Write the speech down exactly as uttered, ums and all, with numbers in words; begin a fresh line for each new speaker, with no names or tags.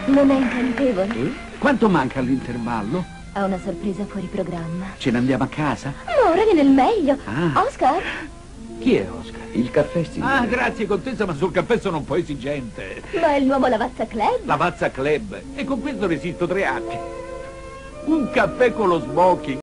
Non è incantevole?
Eh? Quanto manca all'intervallo?
Ho una sorpresa fuori programma.
Ce ne andiamo a casa?
Ma ora viene il meglio.
Ah.
Oscar?
Chi è Oscar?
Il caffè, signore.
Ah, grazie, contessa, ma sul caffè sono un po' esigente.
Ma è il nuovo Lavazza Club?
Lavazza Club. E con questo resisto tre anni. Un caffè con lo smoking.